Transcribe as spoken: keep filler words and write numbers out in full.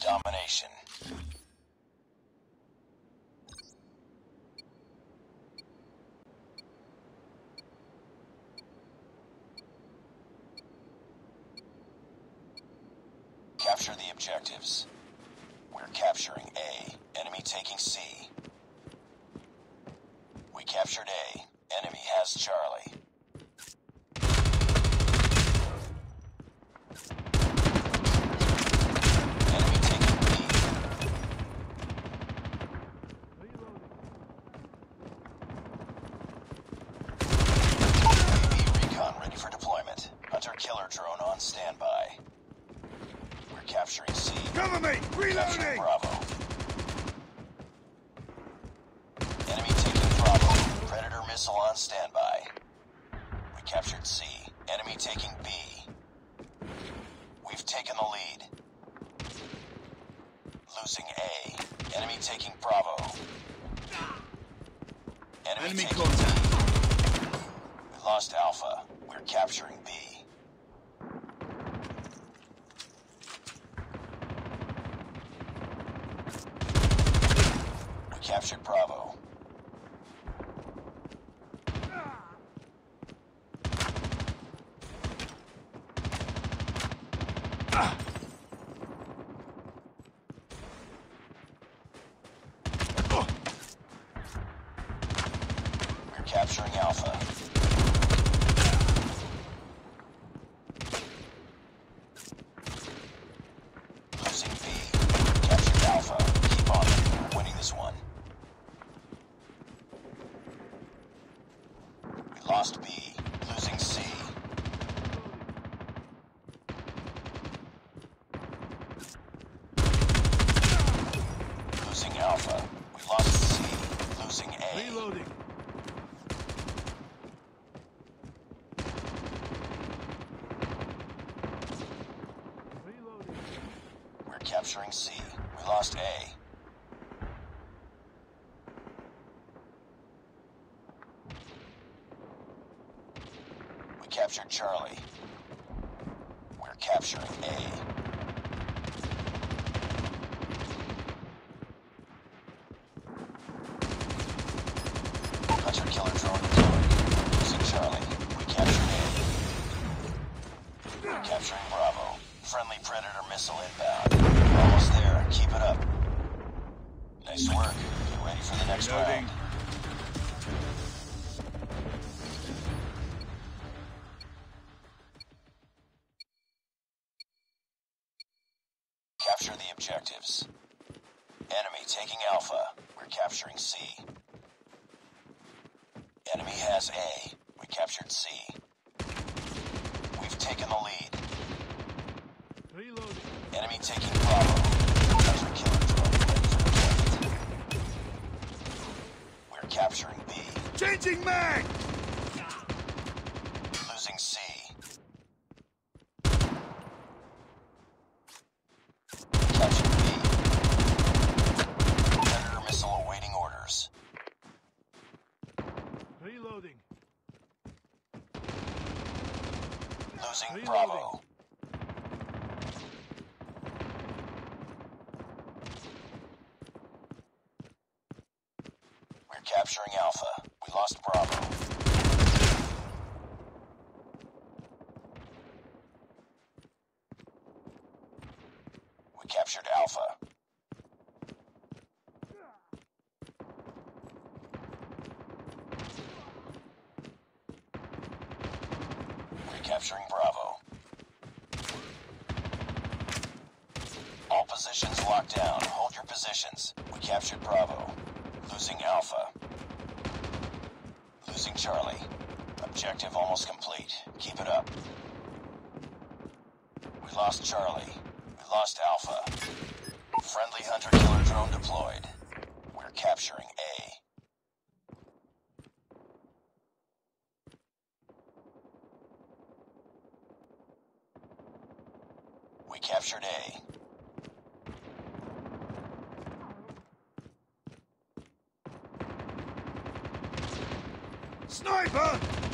domination. Capture the objectives. We're capturing A. Enemy taking C. We captured A. Enemy has Charlie. Enemy taking B. U A V recon ready for deployment. Hunter-killer drone on standby. We're capturing C. Cover me! Reloading! Bravo. Enemy taking Bravo. Predator missile on standby. We captured C. Enemy taking B. We've taken the lead. Losing A. Enemy taking Bravo. Enemy, Enemy taking contact. B. We lost Alpha. We're capturing B. We captured Bravo. We're capturing Alpha. Losing B. Captured Alpha. Keep on it. We're winning this one. We lost B. Losing C. Losing Alpha. We lost C. Losing A. Reloading. We're capturing C. We lost A. We captured Charlie. We're capturing A. Hunter-killer drone deployed. Losing Charlie. We captured A. We're capturing Bravo. Friendly Predator missile inbound. We're almost there. Keep it up. Nice work. Get ready for the next Reloading. round. Capture the objectives. Enemy taking Alpha. We're capturing C. Enemy has A. We captured C. We've taken the lead. Reloading. Enemy taking Bravo. Hunter-killer drone ready for deployment. We're capturing B. Changing mag! Losing C. Captured B. Predator missile awaiting orders. Reloading. Losing Reloading. Bravo. We're capturing Alpha. We lost Bravo. We captured Alpha. We're capturing Bravo. All positions locked down. Hold your positions. We captured Bravo. Losing Alpha. Losing Charlie. Objective almost complete. Keep it up. We lost Charlie. We lost Alpha. Friendly hunter-killer drone deployed. We're capturing A. We captured A. Sniper!